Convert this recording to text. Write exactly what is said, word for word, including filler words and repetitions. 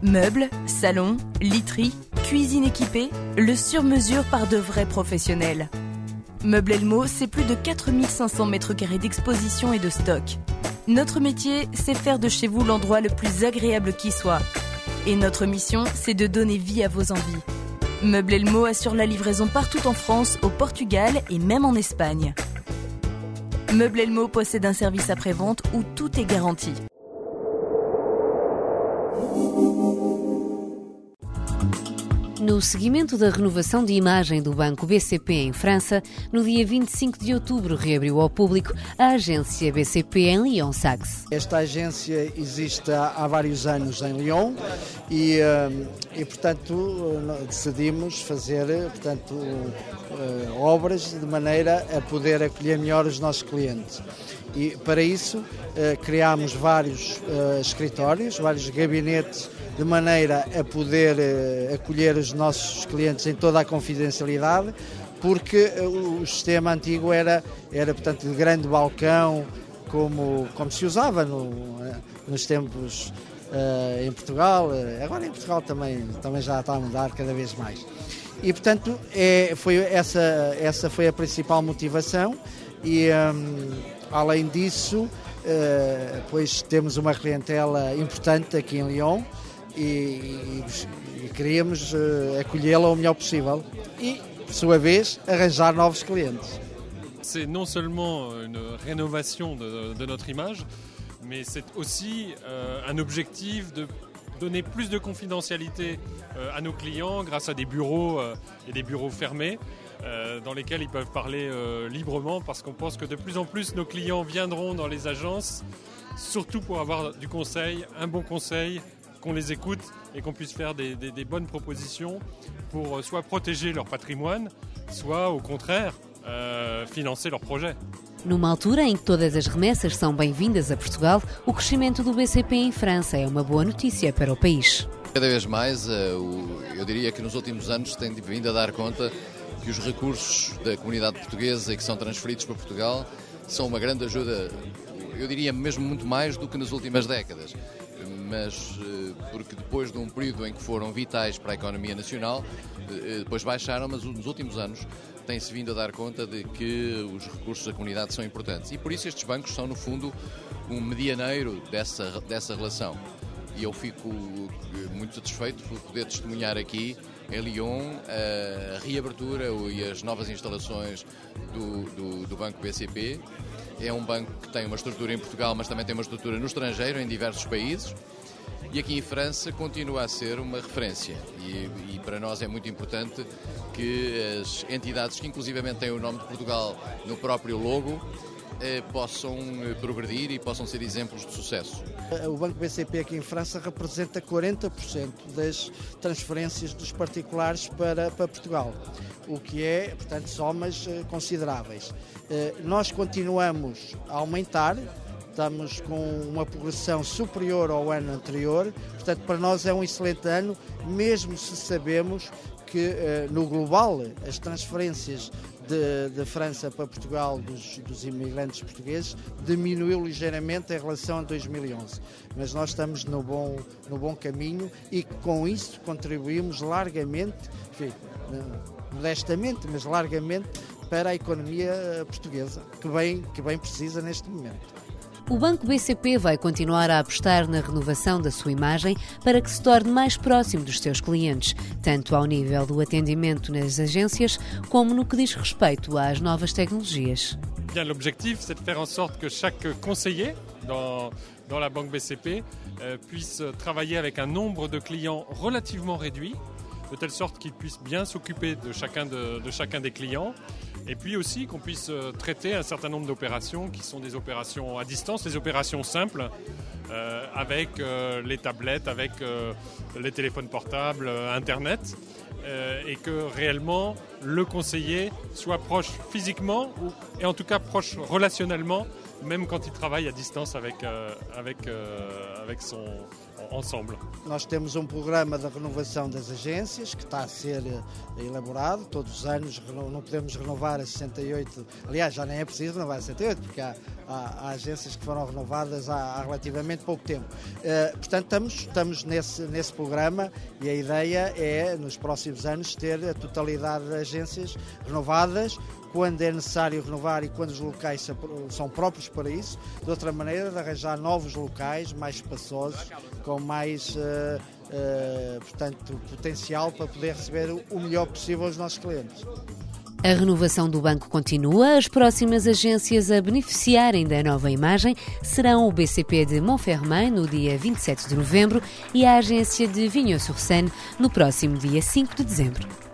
Meubles, salons, literie, cuisine équipée, le sur-mesure par de vrais professionnels. Meubles Elmo, c'est plus de quatre mille cinq cents mètres carrés d'exposition et de stock. Notre métier, c'est faire de chez vous l'endroit le plus agréable qui soit. Et notre mission, c'est de donner vie à vos envies. Meubles Elmo assure la livraison partout en France, au Portugal et même en Espagne. Meubles Elmo possède un service après-vente où tout est garanti. No seguimento da renovação de imagem do Banco B C P em França, no dia vinte e cinco de outubro reabriu ao público a agência B C P em Lyon-Saxe. Esta agência existe há, há vários anos em Lyon e, e portanto, decidimos fazer portanto, obras de maneira a poder acolher melhor os nossos clientes. E para isso criámos vários escritórios, vários gabinetes, de maneira a poder uh, acolher os nossos clientes em toda a confidencialidade, porque uh, o sistema antigo era, era portanto, de grande balcão, como, como se usava no, uh, nos tempos uh, em Portugal. Uh, agora em Portugal também, também já está a mudar cada vez mais. E, portanto, é, foi essa, essa foi a principal motivação e, um, além disso, uh, pois temos uma clientela importante aqui em Lyon, E, e, e queríamos uh, acolhê-la o melhor possível e, por sua vez, arranjar novos clientes. C'est non seulement une rénovation de, de notre image, mais c'est aussi euh, un objectif de donner plus de confidentialité euh, à nos clients grâce à des bureaux euh, et des bureaux fermés euh, dans lesquels ils peuvent parler euh, librement, parce qu'on pense que de plus en plus nos clients viendront dans les agences, surtout pour avoir du conseil, un bon conseil, qu'on les écoute et qu'on puisse faire des, des, des bonnes propositions pour soit protéger leur patrimoine, soit au contraire euh, financer leurs projets. Numa altura em que todas as remessas são bem-vindas a Portugal, o crescimento do B C P em França é uma boa notícia para o país. Cada vez mais, eu diria que nos últimos anos tem vindo a dar conta que os recursos da comunidade portuguesa e que são transferidos para Portugal são uma grande ajuda, eu diria mesmo muito mais do que nas últimas décadas. Mas porque depois de um período em que foram vitais para a economia nacional, depois baixaram, mas nos últimos anos tem-se vindo a dar conta de que os recursos da comunidade são importantes. E por isso estes bancos são, no fundo, um medianeiro dessa, dessa relação. E eu fico muito satisfeito por poder testemunhar aqui em Lyon a reabertura e as novas instalações do, do, do Banco B C P. É um banco que tem uma estrutura em Portugal, mas também tem uma estrutura no estrangeiro, em diversos países. E aqui em França continua a ser uma referência. E, e para nós é muito importante que as entidades que inclusivamente têm o nome de Portugal no próprio logo eh, possam progredir e possam ser exemplos de sucesso. O Banco B C P aqui em França representa quarenta por cento das transferências dos particulares para, para Portugal, o que é, portanto, somas consideráveis. Nós continuamos a aumentar, estamos com uma progressão superior ao ano anterior, portanto, para nós é um excelente ano, mesmo se sabemos que no global as transferências de, de França para Portugal dos, dos imigrantes portugueses diminuiu ligeiramente em relação a dois mil e onze. Mas nós estamos no bom, no bom caminho e com isso contribuímos largamente, enfim, modestamente, mas largamente, para a economia portuguesa, que bem, que bem precisa neste momento. O Banco B C P vai continuar a apostar na renovação da sua imagem para que se torne mais próximo dos seus clientes, tanto ao nível do atendimento nas agências, como no que diz respeito às novas tecnologias. Bien, l'objectif, c'est de faire en sorte que chaque conseiller dans, dans la Banque B C P euh, puisse travailler avec un nombre de clients relativement réduit, de telle sorte qu'il puisse bien s'occuper de chacun, de, de chacun des clients. Et puis aussi qu'on puisse traiter un certain nombre d'opérations qui sont des opérations à distance, des opérations simples euh, avec euh, les tablettes, avec euh, les téléphones portables, euh, Internet, euh, et que réellement le conseiller soit proche physiquement ou, et en tout cas proche relationnellement même quand il travaille à distance avec, euh, avec, euh, avec son ensemble. Nós temos um programa de renovação das agências que está a ser elaborado todos os anos. Não podemos renovar as sessenta e oito, aliás, já nem é preciso renovar as sessenta e oito, porque há, há, há agências que foram renovadas há, há relativamente pouco tempo. Uh, portanto, estamos, estamos nesse, nesse programa e a ideia é, nos próximos anos, ter a totalidade das agências renovadas, quando é necessário renovar e quando os locais são próprios para isso, de outra maneira, de arranjar novos locais mais espaçosos, com mais uh, uh, portanto, potencial para poder receber o melhor possível os nossos clientes. A renovação do banco continua. As próximas agências a beneficiarem da nova imagem serão o B C P de Montfermeil no dia vinte e sete de novembro e a agência de Vignon-sur-Seine no próximo dia cinco de dezembro.